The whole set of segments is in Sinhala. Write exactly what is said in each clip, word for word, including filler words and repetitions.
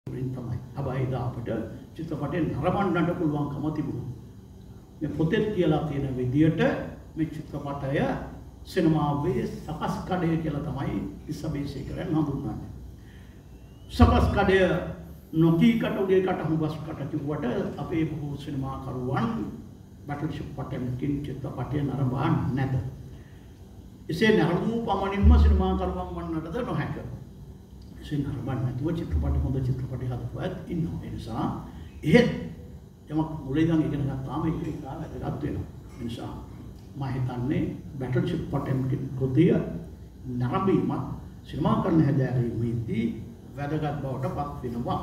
තමයි. හැබැයි එදා අපිට චිත්‍රපටේ නරඹන්නට පුළුවන්කම තිබුණා. මේ පොතේ කියලා තියෙන විදියට මේ චිත්‍රපටය සිනමාවේ සකස් කඩය කියලා තමයි ඉස්සබේසේකරන් හඳුන්වන්නේ. සකස් කඩය නොකී කටුගේ කට හුඹස් කට කිව්වට අපේ බොහෝ සිනමාකරුවන් බැටල්ෂිප් පටන්කින් චිත්‍රපටය නරඹන්නේ නැත. එසේ නරඹු පමණින්ම සිනමාකරුවන් වන්නටද නොහැක. එසේ නරඹන්නේ නැතුව චිත්‍රපට හොඳ චිත්‍රපටි හදපුවත් ඉන්නවා. ඒ නිසා එහෙත් යමක් මුලින් ඉඳන් ඉගෙන ගත්තාම ඒක වැදගත් වෙනවා. ඒ නිසා මම හිතන්නේ බැටල්ෂිප් පටන්කින් කෘතිය නරඹීමත් සිනමාකරණ හැදෑරීමේදී වැදගත් බවට පත් වෙනවා.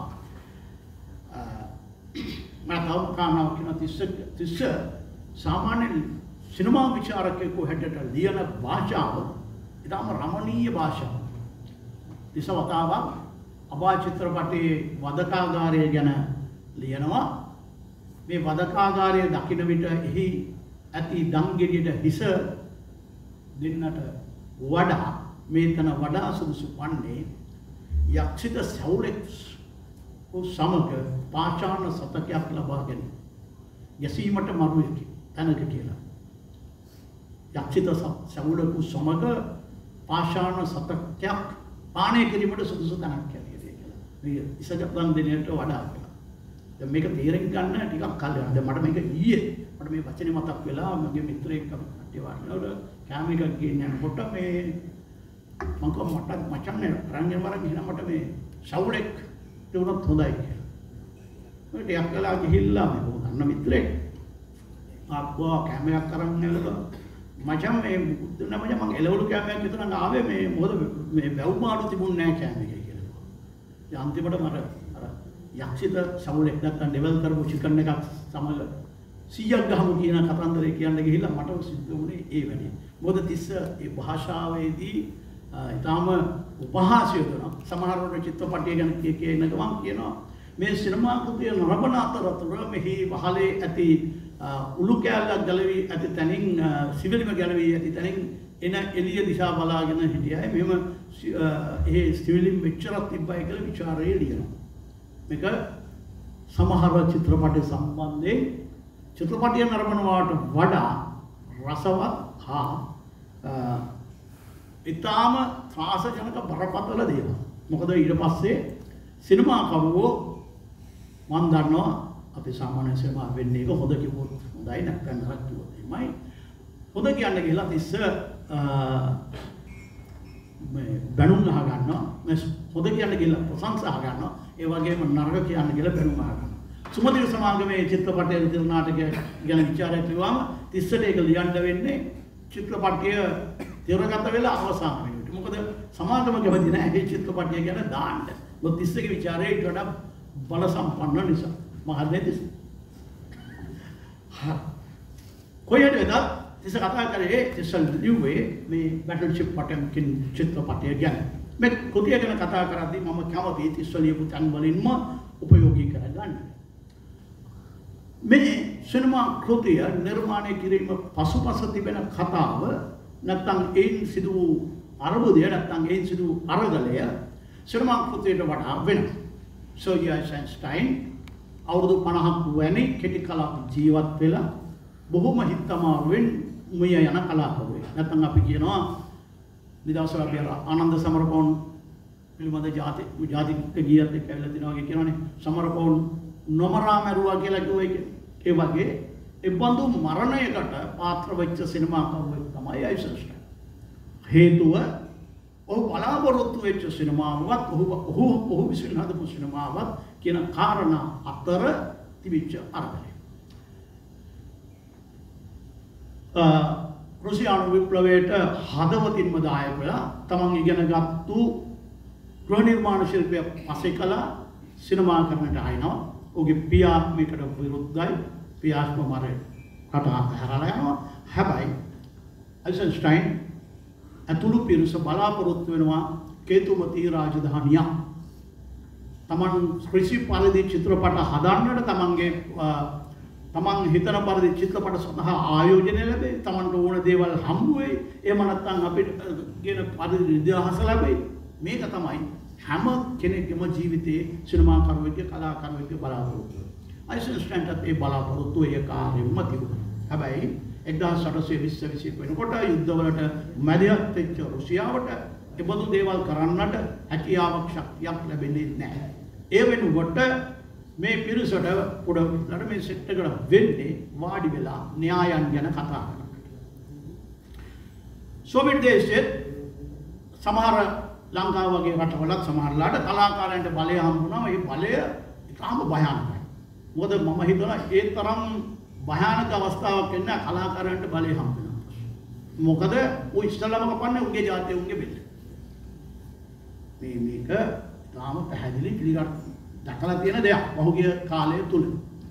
මම තව කාරණාවක් කියන තිස්ස තිස්ස සාමාන්‍ය සිනමා විචාරකයෙකු හැටියට ලියන භාෂාව ඉතාම රමණීය භාෂාවක්. තිස්ස වතාවක් අබා චිත්‍රපටයේ වදකාගාරය ගැන ලියනවා. මේ වදකාගාරය දකින විට එහි ඇති දංගෙඩියට හිස දෙන්නට වඩා මේතන වඩා සුදුසු වන්නේ යක්ෂිත සෞරෙක් සමග පාෂාණ සතකයක් ලබා ගැනීම. යසීමට මරුවෙකි තැනක කියලා. යක්ෂිත සෞරෙකු සමග පාෂාණ සතකයක් පානය කිරීමට සුදුසු තැනක් කියලා. මේ ඉසජප්පන් දිනයට වඩා කියලා. දැන් මේක තේරුම් ගන්න ටිකක් කල් යනවා. දැන් මට මේක ඊයේ මට මේ වචනේ මතක් වෙලා මගේ මිත්‍රයෙක් කට්ටිය වඩනකොට කැම එකක් ගෙන්න යනකොට මේ මම කොහොම මට මචං නේ රංගන වරක් ගිහින් මට මේ සවුලෙක් තිබුණත් හොඳයි කියලා. මම ටිකක් කළා ගිහිල්ලා මේ ගන්න මිත්‍රයෙක් ආපුවා කැම එකක් අරන් එළබ මචං මේ දුන්න මචං මම එළවලු කැමයක් විතර ආවේ මේ මොකද මේ වැව් මාළු තිබුණේ නැහැ කැම එකේ කියලා. ඉතින් අන්තිමට මට අර යක්ෂිත සවුලෙක් නැත්තම් ඩෙවල් කරපු චිකන් එකක් සමග සීයක් ගහමු කියන කතන්දරේ කියන්න ගිහිල්ලා මට සිද්ධ වුණේ ඒ වැඩේ. මොකද තිස්ස ඒ භාෂාවේදී ඊටාම උපහාසය කරන සමහරවිට චිත්‍රපටය ගැන කිය කියන ගමන් කියනවා මේ සිනමා කෘතිය නරඹන අතරතුර මෙහි වහලේ ඇති උළු කැලක් ගැලවි ඇති තැනින් සිවිලිම ගැලවි ඇති තැනින් එන එළිය දිශා බලාගෙන හිටියයි මෙහෙම ඒ සිවිලිම මෙච්චරක් තිබ්බයි කියලා ਵਿਚාරය ලියනවා. මේක සමහර චිත්‍රපට සම්බන්ධයෙන් චිත්‍රපටය නරඹනවාට වඩා රසවත් හා ඉතාම ත්‍රාසජනක බරපතල දේවල්. මොකද ඊට පස්සේ සිනමා කරුවෝ මම දන්නවා අපි සාමාන්‍ය සිනමා වෙන්නේ එක හොඳ කිව්වොත් හොඳයි නැත්නම් නරක කිව්වොත් එමය. හොඳ කියන්න ගිහලා තිස්ස මේ බැනුම් අහ ගන්නවා. මේ හොඳ කියන්න ගිහලා ප්‍රශංසා අහ ගන්නවා. ඒ වගේම නරක කියන්න ගිහලා බැනුම් අහ ගන්නවා. සුමතිර සමාගමේ චිත්‍රපටයේ විතර නාටකය ගැන විචාරයක් ලියවම තිස්සට ඒක ලියන්න වෙන්නේ චිත්‍රපටය තිරගත වෙලා අවසන් වෙනකොට. මොකද සමාගම කැමති නැහැ මේ චිත්‍රපටය ගැන දාන්න. මොකද තිස්සගේ ਵਿਚාරයේ ඊට වඩා බල සම්පන්න නිසා. මහත්මේ තිස්ස. හා. කොහෙද වෙනත් තිස්ස කතා කරේ තිස්ස ලිව්වේ මේ බැටල්ෂිප් පටන්කින් චිත්‍රපටය ගැන. මේ කෘතිය ගැන කතා කරද්දී මම කැමති තිස්ස ලියපු තැන් වලින්ම උපයෝගී කරගන්න. මේ සිනමා කෘතිය නිර්මාණය කිරීම පසුපස තිබෙන කතාව නැත්නම් ඒන් සිදු වූ අරබුදය නැත්නම් ඒන් සිදු අරගලය සිනමා කෘතියට වඩා වෙනස්. සෝජි අයිසන්ස්ටයින් අවුරුදු පනහක් වැනි කෙටි කලක් ජීවත් වෙලා බොහොම හිතමාරුවෙන් මිය යන කලාකරුවෙක්. නැත්නම් අපි කියනවා නිදහස් අපි ආනන්ද සමරකෝන් පිළිබඳ ජාති ජාතික ගීයක් එක්ක ඇවිල්ලා තිනවා වගේ කියනවනේ සමරකෝන් නොමරා මරුවා කියලා කිව්ව එක. ඒ වගේ ඒ බඳු මරණයකට පාත්‍ර වෙච්ච සිනමා කරුවෙක් තමයි අයිසන්ස්ටයින්. හේතුව ඔහු බලාපොරොත්තු වෙච්ච සිනමාවත් ඔහු ඔහු ඔහු විසින් හදපු සිනමාවත් කියන කාරණා අතර තිබිච්ච අර්ථය. රුසියානු විප්ලවයට හදවතින්ම දායක වෙලා තමන් ඉගෙනගත්තු ගෘහ නිර්මාණ ශිල්පය පස්සේ කළා සිනමාකරණයට ආිනවා. ඔහුගේ පියා මේකට විරුද්ධයි. පියාස්ම මරේ කතා හැරලා යනවා. හැබැයි අයිසන්ස්ටයින් අතුළු පිරිස බලාපොරොත්තු වෙනවා කේතුමති රාජධානියක්. තමන් ක්‍රිෂි පරිදි චිත්‍රපට හදන්නට තමන්ගේ තමන් හිතන පරිදි චිත්‍රපට සඳහා ආයෝජනය ලැබේ. තමන්ට ඕන දේවල් හම්බ වෙයි. එහෙම නැත්නම් අපිට කියන පරිදි නිදහස ලැබෙයි. මේක තමයි හැම කෙනෙක්ගේම ජීවිතයේ සිනමාකරුවෙක්ගේ කලාකරුවෙක්ගේ බලාපොරොත්තුව. අයිසන්ස්ටයින්ටත් ඒ බලාපොරොත්තුව ඒ කාර්යෙම තිබුණා. හැබැයි එක්දාස් අටසිය විස්ස විසික වෙනකොට යුද්ධවලට මැදිහත් වෙච්ච රුසියාවට එබඳු දේවල් කරන්නට හැකියාවක් ශක්තියක් ලැබෙන්නේ නැහැ. ඒ වෙනුවට මේ පිරිසට පොඩ්ඩක් මේ සෙට් එකට වෙන්නේ වාඩි වෙලා න්‍යායන් ගැන කතා කරන්නට. සෝවියට් දේශයේ සමහර ලංකාව වගේ රටවලත් සමහරලාට කලාකාරයන්ට බලය හම්බුණා. ඒ බලය ඉතාම භයානකයි. මොකද මම හිතනවා ඒ තරම් භයානක අවස්ථාවක් එන්න කලාකාරයන්ට බලය හම්බුණා. මොකද ਉਹ ඉස්සලම කපන්නේ උගේ ජාතිය උගේ බෙල්ල. මේ මේක ඉතාම පැහැදිලි පිළිගන්න දැකලා තියෙන දෙයක් පහුගිය කාලය තුල.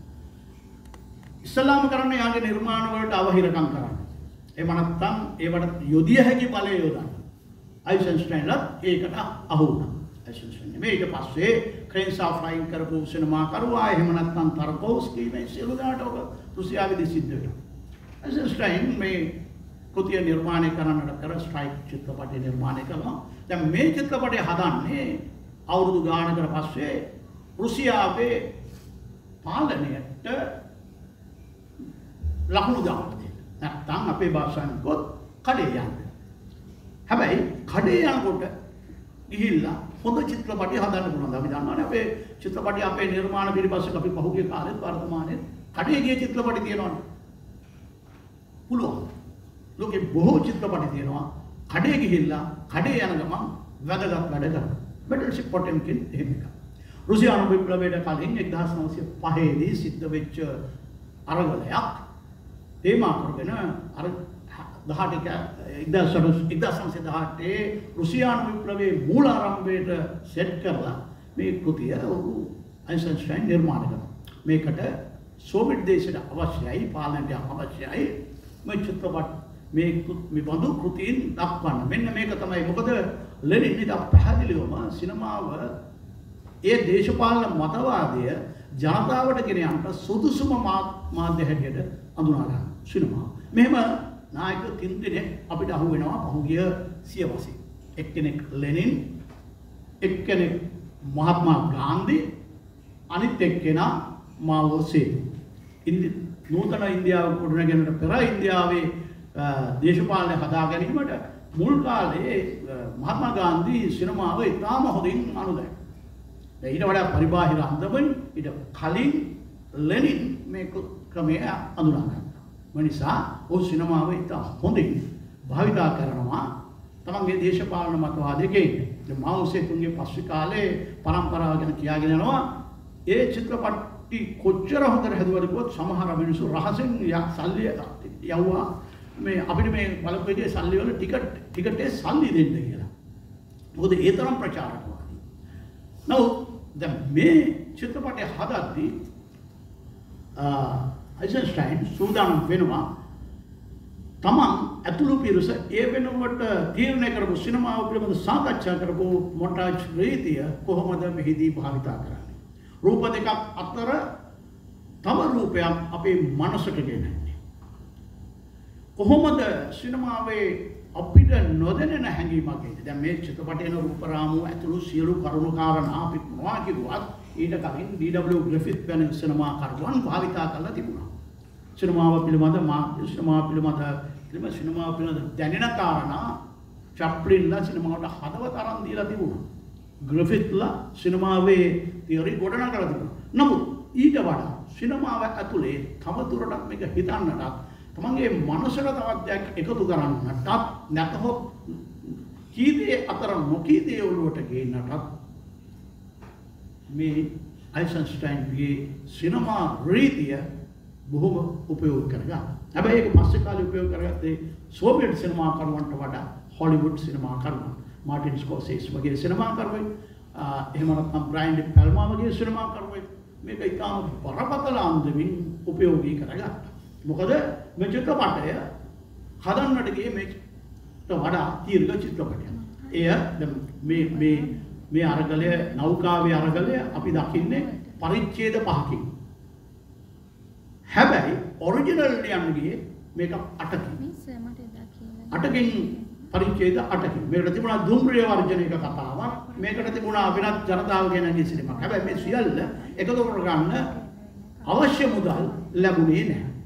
ඉස්ලාම කරන්න යාගේ නිර්මාණ වලට අවහිරකම් කරන්න. එහෙම නැත්නම් ඒවට යොදිය හැකි බලය යොදන්න. අයිසන්ස්ටයින්ලත් ඒකට අහු වුණා. අයිසන්ස්ටයින් මේක පස්සේ ක්‍රේන්සා ෆ්ලයින් කරපු සිනමා කරුවා එහෙම නැත්නම් තරකෝස්කි මේ සියලු දාට ඔබ රුසියාවේදී සිද්ධ වෙනවා. අයිසන්ස්ටයින් මේ කෘතිය නිර්මාණය කරන්නට කර ස්ට්‍රයික් චිත්‍රපටය නිර්මාණය කළා. දැන් මේ චිත්‍රපටය හදන්නේ අවුරුදු ගානකට පස්සේ රුසියාවේ පාලනයට ලකුණු දාන්න දෙන්න. නැත්නම් අපේ භාෂාවෙන් කිව්වොත් කඩේ යන්න. හැබැයි කඩේ යනකොට ගිහිල්ලා හොඳ චිත්‍රපටි හදන්න පුළුවන්. අපි දන්නවනේ අපේ චිත්‍රපටි අපේ නිර්මාණ පිළිපස්සෙ අපි පහුගිය කාලෙත් වර්තමානයේ කඩේ ගිය චිත්‍රපටි තියෙනවනේ. පුළුවන්. ලෝකේ බොහෝ චිත්‍රපටි තියෙනවා කඩේ ගිහිල්ලා කඩේ යන ගමන් වැදගත් වැඩ කරනවා. බැටල්ෂිප් පොටෙන්කින් එහෙම එකක්. රුසියානු විප්ලවයට කලින් එක්දාස් නවසිය පහේ දී සිද්ධ වෙච්ච අරගලයක් තේමා කරගෙන අර දහඅට එක්දාස් නවසිය දහඅටේ රුසියානු විප්ලවයේ මූලාරම්භයට සෙට් කරලා මේ කෘතිය අයිසන්ස්ටයින් නිර්මාණය කරනවා. මේකට සෝවියට් දේශයට අවශ්‍යයි පාලනයට අවශ්‍යයි මේ චිත්‍රපට මේ මේ බඳු කෘතීන් දක්වන්න. මෙන්න මේක තමයි. මොකද ලෙනින් ඉත පැහැදිලිවම සිනමාව ඒ දේශපාලන මතවාදය ජනතාවට ගෙන යන්න සුදුසුම මාධ්‍ය හැටියට අඳුනා ගන්න සිනමාව. මෙහෙම නායක තින් දෙනෙක් අපිට අහු වෙනවා පහුගිය සියවසේ. එක්කෙනෙක් ලෙනින්, එක්කෙනෙක් මහත්මා ගාන්ධි, අනිත් එක්කෙනා මාවෝ සේතු. ඉන්දි නූතන ඉන්දියාව ගොඩනැගෙන්නට පෙර ඉන්දියාවේ දේශපාලනය හදා ගැනීමට මුල් කාලේ මහත්මා ගාන්ධි සිනමාව ඉතාම හොඳින් අනුදැයි. ඊට වඩා පරිබාහිර අන්දමින් ඊට කලින් ලෙනින් මේ ක්‍රමය අඳුනා ගන්නවා. ඒ නිසා ਉਹ සිනමාව ඉතා හොඳින් භාවිතා කරනවා තමන්ගේ දේශපාලන මතවාදයකින්. මාවෝ සේතුන්ගේ පස්සේ කාලේ පරම්පරාව ගැන කියාගෙන යනවා. ඒ චිත්‍රපටි කොච්චර හොඳට හැදුවද කිව්වොත් සමහර මිනිස්සු රහසෙන් සල්ලි යවුවා මේ අපිට මේ බලපු එකේ සල්ලි වල ටිකට් ටිකටේ සල්ලි දෙන්න කියලා. මොකද ඒ තරම් ප්‍රචාරකවාදී. නමුත් දැන් මේ චිත්‍රපටය හදද්දී අයිසන්ස්ටයින් සූදානම් වෙනවා තමන් ඇතුළු පිරිස ඒ වෙනුවට තීරණය කරපු සිනමාව පිළිබඳ සාකච්ඡා කරපු මොන්ටාජ් රීතිය කොහොමද මෙහිදී භාවිතා කරන්නේ. රූප දෙකක් අතර තව රූපයක් අපේ මනසට ගෙනන්නේ. කොහොමද සිනමාවේ අපිට නොදැනෙන හැඟීමක් එන්නේ. දැන් මේ චිත්‍රපටයේ රූප රාමුව ඇතුළු සියලු කරුණු කාරණා අපි මොනවා කිව්වත් ඊට කලින් ඩී ඩබ්ලිව් ග්‍රිෆිත් වැනි සිනමාකරුවන් භාවිතා කරලා තිබුණා. සිනමාව පිළිබඳ මාධ්‍ය සිනමාව පිළිබඳ පිළිබඳ සිනමාව පිළිබඳ දැනෙන කාරණා චැප්ලින්ලා සිනමාවට හදවත අරන් දීලා තිබුණා. ග්‍රිෆිත්ලා සිනමාවේ තියරි ගොඩනගලා තිබුණා. නමුත් ඊට වඩා සිනමාව ඇතුලේ තවදුරටත් මේක හිතන්නට තමන්ගේ මනසට තවත් දෙයක් එකතු කරන්නටත් නැතහොත් කීදේ අතර නොකීදේ ඔළුවට ගේන්නටත් මේ අයිසන්ස්ටයින්ගේ සිනමා රීතිය බොහොම උපයෝග කරගන්නවා. හැබැයි ඒක පස්සේ කාලේ උපයෝග කරගත්තේ සෝවියට් සිනමාකරුවන්ට වඩා හොලිවුඩ් සිනමාකරුවන්. මාටින් ස්කෝසේස් වගේ සිනමාකරුවෙක්, එහෙම නැත්නම් බ්‍රයන් ඩි පැල්මා වගේ සිනමාකරුවෙක් මේක ඉතාම බරපතල අන්දමින් උපයෝගී කරගත්තා. මොකද මේ චිත්‍රපටය හදන්නට ගියේ මේකට වඩා දීර්ඝ චිත්‍රපටයක්. එය මේ මේ මේ අරගලය නෞකාවේ අරගලය අපි දකින්නේ පරිච්ඡේද පහකින්. හැබැයි ඔරිජිනල් යන්නේ මේක අටකින්. අටකින් පරිච්ඡේද අටකින්. මේකට තිබුණා දුම්රිය වර්ජනයක කතාවක්. මේකට තිබුණා වෙනත් ජනතාව ගැන කිසිලමක්. හැබැයි මේ සියල්ල එකතු කරගන්න අවශ්‍ය මුදල් ලැබුණේ නැහැ.